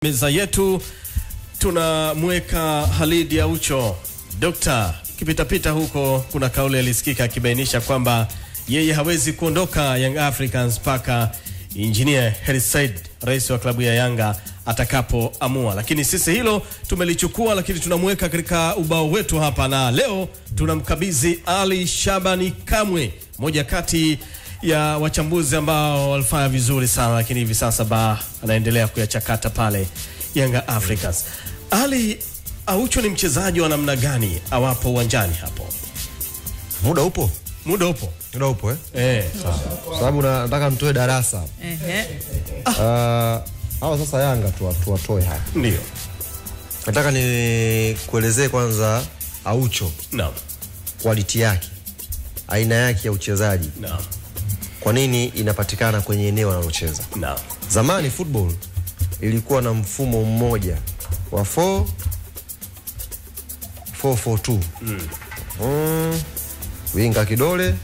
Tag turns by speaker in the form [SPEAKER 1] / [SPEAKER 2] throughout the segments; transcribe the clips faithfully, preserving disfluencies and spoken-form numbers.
[SPEAKER 1] Meza yetu tunamweka Khalid Aucho. Dokta, kipita pita huko kuna kauli alisikika akibainisha kwamba yeye hawezi kuondoka Young Africans paka Engineer Hersi Said, rais wa klabu ya Yanga, atakapoamua. Lakini sisi hilo tumelichukua, lakini tunamweka katika ubao wetu hapa, na leo tunamkabidhi Ali Shabani Kamwe, moja kati ya wachambuzi ambao walifanya vizuri sana, lakini hivi sasa ba anaendelea kuyachakata pale Young Africans. Ali Aucho ni mchezaji wa namna gani awapo uwanjani hapo?
[SPEAKER 2] Muda upo?
[SPEAKER 1] Muda upo.
[SPEAKER 2] Muda upo eh?
[SPEAKER 1] Eh,
[SPEAKER 2] sawa. Sababu nataka mtoe darasa.
[SPEAKER 3] Ehe.
[SPEAKER 2] Ah, hao sasa Yanga tu tuwatoe haya.
[SPEAKER 1] Ndio.
[SPEAKER 2] Nataka ni kuelezee kwanza Aucho.
[SPEAKER 1] Naam.
[SPEAKER 2] Quality yake. Aina yake ya uchezaji.
[SPEAKER 1] Naam.
[SPEAKER 2] Kwa nini inapatikana kwenye eneo analocheza?
[SPEAKER 1] Naam.
[SPEAKER 2] Zamani football ilikuwa na mfumo mmoja wa four four four two. Mm. Mm. Winga kidole.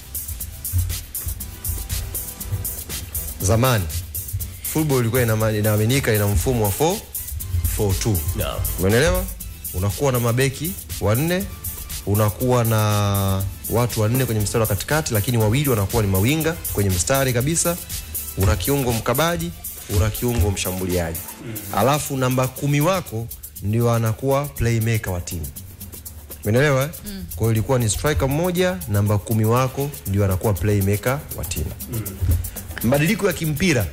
[SPEAKER 2] Zamani football ilikuwa inaaminika ina mfumo wa four four two.
[SPEAKER 1] Naam.
[SPEAKER 2] Umeelewa? Unakuwa na mabeki wanne, unakuwa na watu wanne kwenye mstari wa katikati, lakini wawili wanakuwa ni mawinga kwenye mstari kabisa. Una kiungo mkabaji, una kiungo mshambuliaji. Mm. Alafu namba kumi wako ndio anakuwa playmaker wa timu. Umeelewa? Mm. Kwa hiyo ilikuwa ni striker mmoja, namba kumi wako ndio anakuwa playmaker wa timu. Mm. Mabadiliko ya kimpira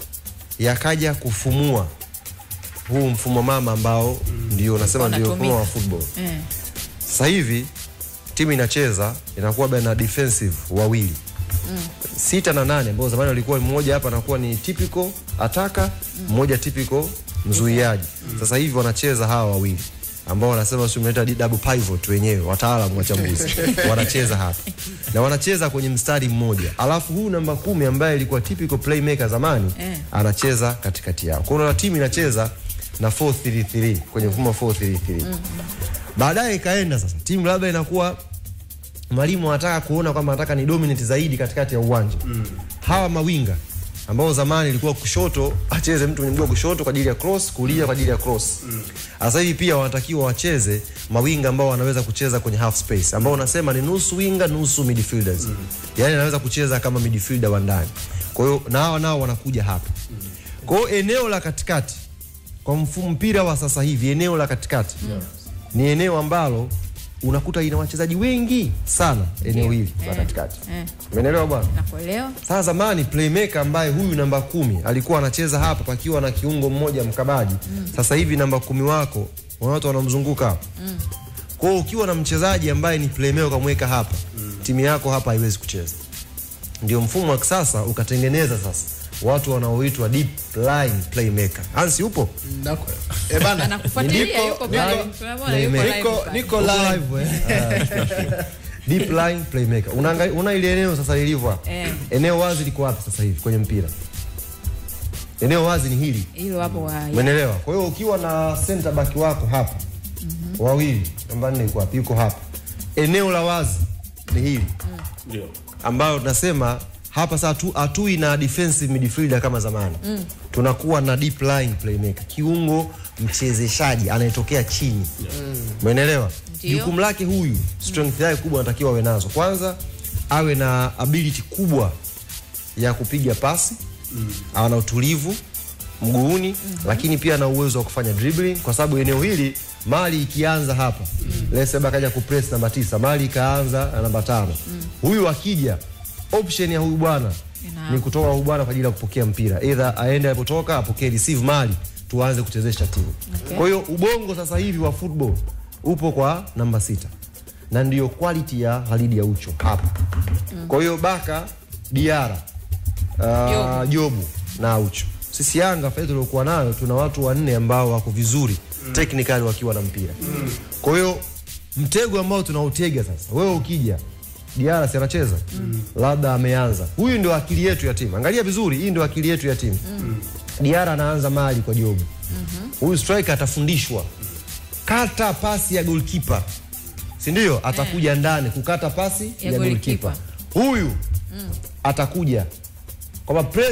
[SPEAKER 2] yakaja kufumua huu mfumo mama ambao mm. ndio nasema ndio mfumo wa football. Mm. Sasa hivi timu inacheza inakuwa baina defensive wawili. Mm. Sita na nane ambao zamani walikuwa mmoja hapa anakuwa ni typical attacker, mmoja mm. typical mzuiaji. Mm. Sasa hivi wanacheza hawa wawili ambao wanasema sio mnaita double pivot wenyewe, wataalamu wachambuzi. Wanacheza hapa. Na wanacheza kwenye mstari mmoja. Alafu huu namba kumi ambaye ilikuwa typical playmaker zamani eh. anacheza katikati yao. Kwa hiyo timu inacheza na four three three kwenye mfumo wa four three three. Mm. Baadaye ikaenda sasa timu labda inakuwa mwalimu anataka kuona kwamba anataka ni dominate zaidi katikati ya uwanja. Mm. Hawa mawinga ambao zamani ilikuwa kushoto acheze mtu mwenye mguu kushoto kwa ajili ya cross, kulia kwa ajili ya cross. Mm. Sasa hivi pia wanatakiwa wacheze mawinga ambao wanaweza kucheza kwenye half space, ambao unasema ni nusu winga nusu midfielders. Mm. Yaani anaweza kucheza kama midfielder wa ndani. Kwa hiyo nao nao wanakuja hapa. Mm. Kwa hiyo eneo la katikati kwa mfumo mpira wa sasa hivi, eneo la katikati yeah. ni eneo ambalo unakuta ina wachezaji wengi sana eneo hili la katikati. Umeelewa bwana?
[SPEAKER 3] Nakuelewa.
[SPEAKER 2] Sasa zamani playmaker ambaye huyu namba kumi alikuwa anacheza hapa pakiwa na kiungo mmoja mkabaji. Mm. Sasa hivi namba kumi wako watu wanamzunguka hapa. Mm. Kwa hiyo ukiwa na mchezaji ambaye ni playmaker kamweka hapa, mm. timu yako hapa haiwezi kucheza. Ndio mfumo wa kisasa ukatengeneza sasa watu wanaoitwa deep line playmaker. Hansi upo?
[SPEAKER 4] Nako. Eh bana,
[SPEAKER 3] anakufuatilia yuko pale.
[SPEAKER 4] Niko niko live.
[SPEAKER 2] Deep line playmaker. Unaangalia una ile eneo sasa lilivyo hapa. Eh. Eneo wazi liko wapi sasa hivi kwenye mpira? Eneo wazi ni hili.
[SPEAKER 3] Hilo hapo wa.
[SPEAKER 2] Umeelewa? Kwa hiyo ukiwa na center back wako hapa. Mhm. Wawili, namba nne iko wapi? Yuko hapa. Eneo la wazi ni hili. Ndio. Mm. Ambao tunasema hapa sasa tu atui na defensive midfielder kama zamani. Mm. Tunakuwa na deep line playmaker, kiungo mchezeshaji anayetokea chini. Umeelewa? Mm. Jukumu lake huyu, strength yake kubwa anatakiwa awe nazo. Kwanza awe na ability kubwa ya kupiga pasi, mm. ana utulivu mguuni, mm -hmm. lakini pia ana uwezo wa kufanya dribbling, kwa sababu eneo hili mali ikianza hapa, mm. lese bakaja kupress namba tisa, mali ikaanza na namba tano. Mm. Huyu akija option ya huyu bwana ni kutoka huyu bwana kwa ajili ya kupokea mpira. Either aende alipotoka apokee receive mali tuanze kuchezesha timu. Okay. Kwa hiyo ubongo sasa hivi wa football upo kwa namba sita. Na ndio quality ya Khalid Aucho hapa. Mm. Kwa hiyo Baka, Diara, uh, Jobu na Aucho. Sisi Yanga faida tuliokuwa nayo tuna watu wanne ambao wako vizuri mm. technically wakiwa na mpira. Mm. Kwa hiyo mtego ambao tunautega sasa, wewe ukija Diara si anacheza, mm. labda ameanza. Huyu ndio akili yetu ya timu. Angalia vizuri, hii ndio akili yetu ya timu. Mm. Diara anaanza mali kwa Jobu. Mm-hmm. Huyu striker atafundishwa kata pasi ya goalkeeper. Si ndio? Atakuja eh. ndani kukata pasi ya, ya goalkeeper. Huyu mm. atakuja kwamba press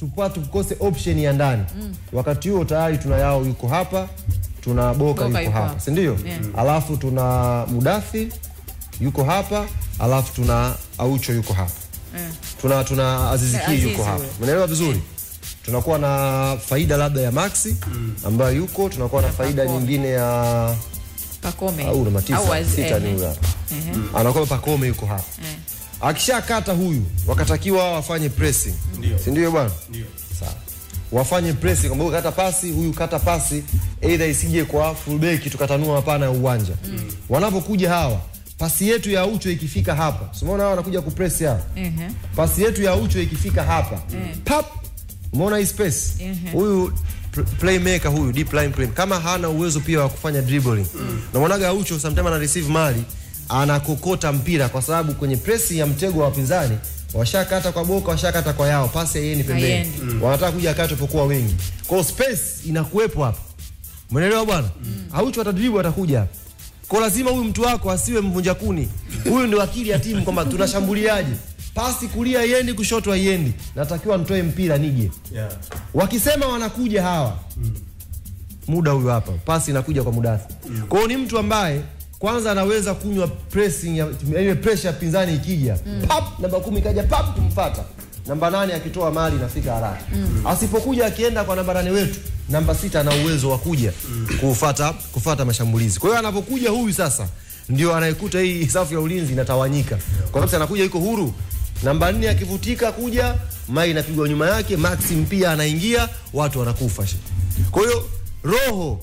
[SPEAKER 2] tupate tukose option ya ndani. Mm. Wakati huo tayari tuna Yao yuko hapa, tuna Boka, Boka yuko hapa, si ndio? Yeah. Alafu tuna Mudathi yuko hapa, alafu tuna Aucho yuko hapa. Yeah. Tuna tuna Aziz Ki yuko hapa. Umeelewa vizuri? Yeah. Tunakuwa na faida labda ya Maxi ambayo yuko, tunakuwa na faida Pakome nyingine ya
[SPEAKER 3] Pakome
[SPEAKER 2] au na Matisa sita ni huyo hapa. Uh-huh. Anakuwa Pakome yuko hapa. Uh-huh. Akishakata huyu wakatakiwa wafanye pressing. Si ndio bwana? Ndio. Sawa. Wafanye pressing kwamba huyu kata pasi, huyu kata pasi, either isije kwa fullback tukatanua hapana uwanja. Mm. Wanapokuja hawa, pasi yetu ya Ucho ikifika hapa. Umeona hawa wanakuja kupress hapa. Uh-huh. Pasi yetu ya Ucho ikifika hapa. Uh-huh. Pap. Umeona hii space? Huyu uh-huh. playmaker huyu deep line play kama hana uwezo pia wa kufanya dribbling. Mm. Na mwanaga Aucho sometimes ana receive mali, anakokota mpira kwa sababu kwenye press ya mtego wa wapinzani washakata kwa Boka, washakata kwa Yao, pasi yeye pembeni. Mm. Wanataka kuja kati pokuwa wengi. Kwa hiyo space inakuepo hapa. Umeelewa bwana? Mm. Aucho atadribble atakuja hapa. Kwa lazima huyu mtu wako asiwe mvunja kuni. Huyu ndio akili ya timu kwamba tunashambuliaje. Pasi kulia iendi, kushoto haiendi. Natakiwa nitoe mpira nije. Yeah. Wakisema wanakuja hawa. Mm. Muda huyu hapa. Pasi inakuja kwa Mudathi. Mm. Kwa hiyo ni mtu ambaye kwanza anaweza kunywa pressing ya ile pressure ya pinzani ikija. Mm. Pap namba kumi kaja pap tumfuata. Namba nane akitoa mali inafika haraka. Mm. Asipokuja akienda kwa namba nane wetu, namba sita ana uwezo wa kuja mm. kufuata kufuata mashambulizi. Kwa hiyo anapokuja huyu sasa ndio anayekuta hii safu ya ulinzi inatawanyika. Kwa sababu anakuja yuko huru. Namba nne akivutika kuja, Mai inapigwa nyuma yake, Maxim pia anaingia, watu wanakufa. Kwa hiyo roho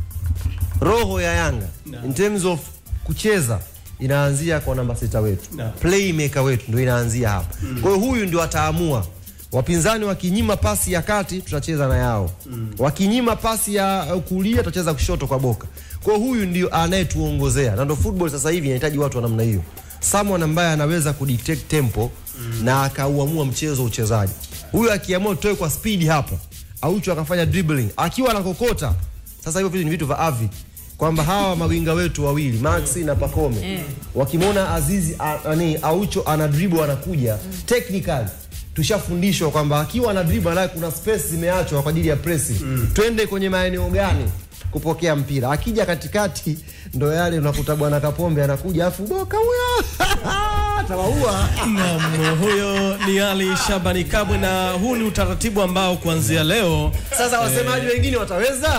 [SPEAKER 2] roho ya Yanga no. in terms of kucheza inaanzia kwa namba sita wetu. No. Playmaker wetu ndio inaanzia hapa. Mm. Kwa hiyo huyu ndio ataamua. Wapinzani wakinyima pasi ya kati tutacheza na Yao. Mm. Wakinyima pasi ya kulia tutacheza kushoto kwa Boka. Kwa hiyo huyu ndio anayetuongozea. Na ndio football sasa hivi inahitaji watu wa namna hiyo. Someone ambaye anaweza kudictate tempo mm. na akauamua mchezo uchezaji. Huyu akiamua toe kwa speed hapa, Aucho akafanya dribbling, akiwa anakokota. Sasa hivyo vitu ni vitu vya Avi. Kwamba hawa mawinga wetu wawili, Maxi na Pakome, mm. wakimwona Azizi ani Aucho ana dribble anakuja, mm. technically tushafundishwa kwamba akiwa ana dribble na kuna space zimeachwa kwa ajili ya pressing. Mm. Twende kwenye maeneo gani kupokea mpira. Akija katikati ndo yale unakuta bwana Kapombe anakuja afu Boka huyo. Atawaua.
[SPEAKER 1] Naam, huyo ni Ali Shabani Kabwe na huu ni utaratibu ambao kuanzia leo
[SPEAKER 2] sasa wasemaji eh, wengine wataweza.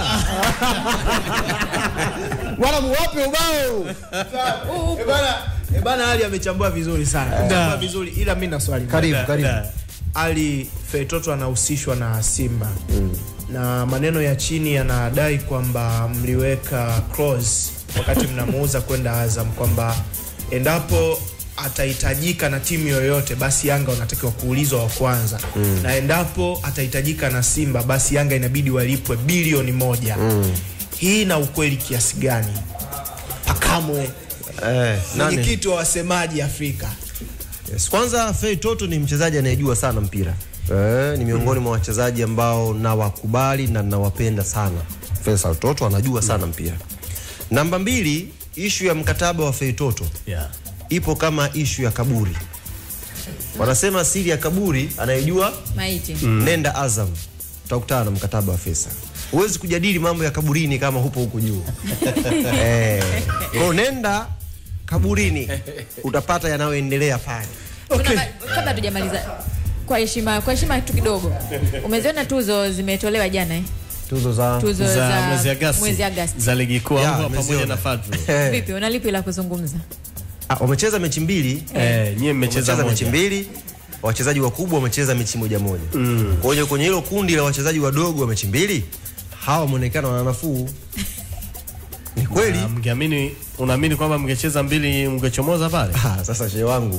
[SPEAKER 2] Wala muwape ubao.
[SPEAKER 4] Eh bana, eh bana Ali amechambua vizuri sana. Amechambua vizuri ila mimi na swali.
[SPEAKER 2] Karibu, karibu.
[SPEAKER 4] Ali Feitoto anahusishwa na Simba. Mm. Na maneno ya chini yanadai kwamba mliweka clause wakati mnamuuza kwenda Azam kwamba endapo atahitajika na timu yoyote basi Yanga wanatakiwa kuulizwa wa kwanza. Mm. Na endapo atahitajika na Simba basi Yanga inabidi walipwe bilioni moja. Mm. Hii na ukweli kiasi gani? Akamwe eh, nani kitu wa wasemaji Afrika.
[SPEAKER 2] Yes. Kwanza Feitoto ni mchezaji anayejua sana mpira. Eh, ni miongoni mwa wachezaji ambao na wakubali na nawapenda sana. Faisal Toto anajua sana mpira. Namba mbili, issue ya mkataba wa Feitoto. Yeah. Ipo kama issue ya kaburi. Wanasema siri ya kaburi anayejua
[SPEAKER 3] maiti.
[SPEAKER 2] Mm. Nenda Azam. Tutakutana na mkataba wa Faisal. Huwezi kujadili mambo ya kaburini kama hupo huko juu. Eh, kwa nenda kaburini utapata yanayoendelea pale.
[SPEAKER 3] Okay. Kabla tujamaliza kwa heshima kwa heshima tu kidogo. Umeziona tuzo zimetolewa jana eh?
[SPEAKER 2] Tuzo za
[SPEAKER 3] tuzo za,
[SPEAKER 1] za mwezi Agosti.
[SPEAKER 3] Mwezi Agosti.
[SPEAKER 1] Za ligi kuu yeah, pamoja na Fadlu.
[SPEAKER 3] Vipi unalipi la kuzungumza?
[SPEAKER 2] Ah, wamecheza mechi mbili.
[SPEAKER 1] Eh, nyie mmecheza
[SPEAKER 2] mechi mbili. Wachezaji wakubwa wamecheza mechi moja moja. Mm. Kwa hiyo kwenye hilo kundi la wachezaji wadogo wa mechi mbili, hawa wameonekana wana nafuu. Ni kweli.
[SPEAKER 1] Na mngeamini unaamini kwamba mngecheza mbili mngechomoza pale?
[SPEAKER 2] Ah, sasa shehe wangu.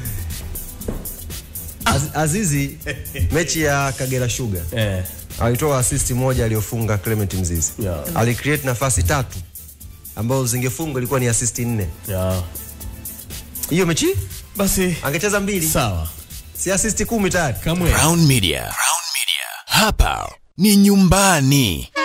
[SPEAKER 2] Az, Azizi mechi ya Kagera Sugar. Eh. Alitoa assist moja aliyofunga Clement Mzizi. Yeah. Alicreate nafasi tatu ambazo zingefungwa ilikuwa ni assist nne.
[SPEAKER 1] Yeah.
[SPEAKER 2] Hiyo mechi
[SPEAKER 1] basi
[SPEAKER 2] angecheza mbili.
[SPEAKER 1] Sawa.
[SPEAKER 2] Si assist kumi tayari.
[SPEAKER 5] Crown Media. Crown Media. Hapa ni nyumbani.